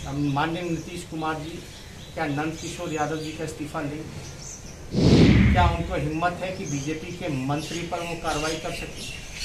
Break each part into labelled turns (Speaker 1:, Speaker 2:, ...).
Speaker 1: माननीय नीतीश कुमार जी क्या नंद किशोर यादव जी का इस्तीफा लेंगे? क्या उनको हिम्मत है कि बीजेपी के मंत्री पर वो कार्रवाई कर सके?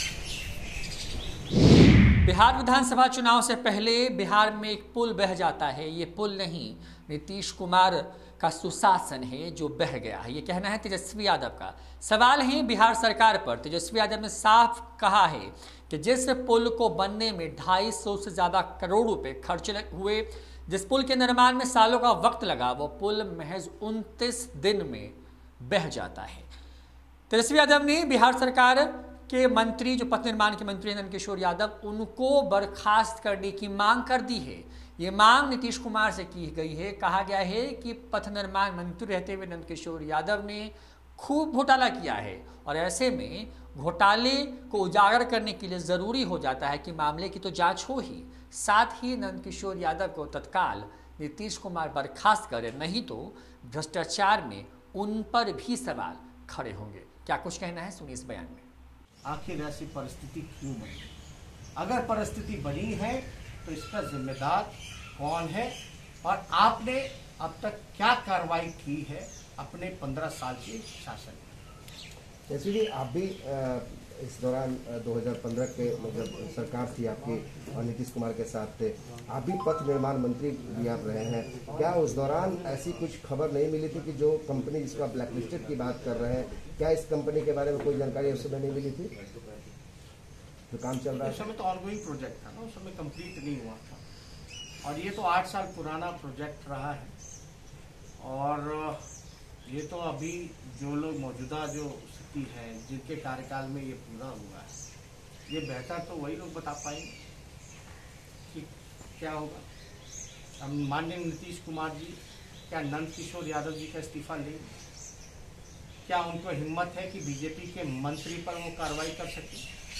Speaker 2: बिहार विधानसभा चुनाव से पहले बिहार में एक पुल बह जाता है। ये पुल नहीं, नीतीश कुमार का सुशासन है जो बह गया है। ये कहना है तेजस्वी यादव का। सवाल है बिहार सरकार पर। तेजस्वी यादव ने साफ कहा है कि जिस पुल को बनने में 250 से ज़्यादा करोड़ रुपए खर्च हुए, जिस पुल के निर्माण में सालों का वक्त लगा, वो पुल महज 29 दिन में बह जाता है। तेजस्वी यादव ने बिहार सरकार के मंत्री, जो पथ निर्माण के मंत्री हैं नंद किशोर यादव, उनको बर्खास्त करने की मांग कर दी है। ये मांग नीतीश कुमार से की गई है। कहा गया है कि पथ निर्माण मंत्री रहते हुए नंद किशोर यादव ने खूब घोटाला किया है और ऐसे में घोटाले को उजागर करने के लिए ज़रूरी हो जाता है कि मामले की तो जांच हो ही, साथ ही नंद किशोर यादव को तत्काल नीतीश कुमार बर्खास्त करें, नहीं तो भ्रष्टाचार में उन पर भी सवाल खड़े होंगे। क्या कुछ कहना है, सुनिए इस बयान में।
Speaker 1: आखिर ऐसी परिस्थिति क्यों बनी? अगर परिस्थिति बनी है तो इसका जिम्मेदार कौन है और आपने अब तक क्या कार्रवाई की है अपने 15 साल के शासन में?
Speaker 3: जैसे भी आप भी इस दौरान 2015 के जब सरकार थी आपकी और नीतीश कुमार के साथ थे, आप भी पथ निर्माण मंत्री भी आप रहे हैं। क्या उस दौरान ऐसी कुछ खबर नहीं मिली थी कि जो कंपनी जिसको आप ब्लैकलिस्टेड की बात कर रहे हैं, क्या इस कंपनी के बारे में कोई जानकारी उस समय नहीं मिली थी? जो काम चल रहा है
Speaker 1: उस समय तो ऑनगोइंग प्रोजेक्ट था ना, उस समय कंप्लीट नहीं हुआ था और ये तो 8 साल पुराना प्रोजेक्ट रहा है और ये तो अभी जो लोग मौजूदा जो स्थिति है, जिनके कार्यकाल में ये पूरा हुआ है, ये बेहतर तो वही लोग बता पाएंगे कि क्या होगा। हम माननीय नीतीश कुमार जी क्या नंद किशोर यादव जी का इस्तीफा लेंगे? क्या उनको हिम्मत है कि बीजेपी के मंत्री पर वो कार्रवाई कर सके?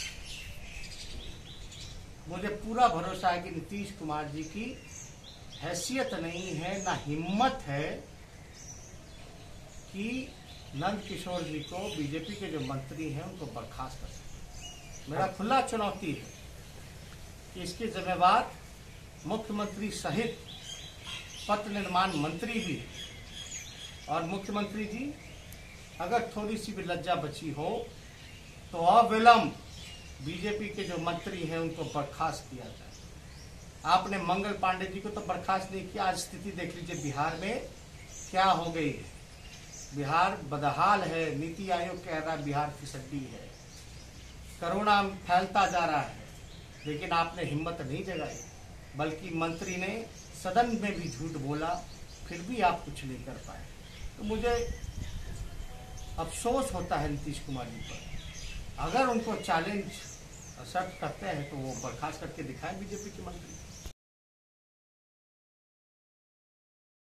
Speaker 1: मुझे पूरा भरोसा है कि नीतीश कुमार जी की हैसियत नहीं है, ना हिम्मत है कि नंद किशोर जी को, बीजेपी के जो मंत्री हैं, उनको बर्खास्त कर सके। मेरा खुला चुनौती है कि इसके जिम्मेवार मुख्यमंत्री सहित पथ निर्माण मंत्री भी और मुख्यमंत्री जी अगर थोड़ी सी भी लज्जा बची हो तो अविलंब बीजेपी के जो मंत्री हैं उनको बर्खास्त किया जाए। आपने मंगल पांडे जी को तो बर्खास्त नहीं किया। आज स्थिति देख लीजिए बिहार में क्या हो गई है। बिहार बदहाल है। नीति आयोग कह रहा है बिहार फिसड्डी है, कोरोना फैलता जा रहा है, लेकिन आपने हिम्मत नहीं जगाई, बल्कि मंत्री ने सदन में भी झूठ बोला, फिर भी आप कुछ नहीं कर पाए। तो मुझे अफसोस होता है नीतीश कुमार जी पर। अगर उनको चैलेंज एक्सेप्ट करते हैं तो वो बर्खास्त करके दिखाएं बीजेपी के मंत्री।